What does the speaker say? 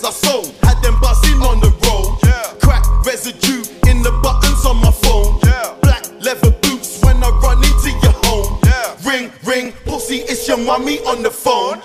I sold. Had them buzzing on the road. Crack residue in the buttons on my phone. Black leather boots when I run into your home. Ring, ring, pussy, it's your mummy on the phone.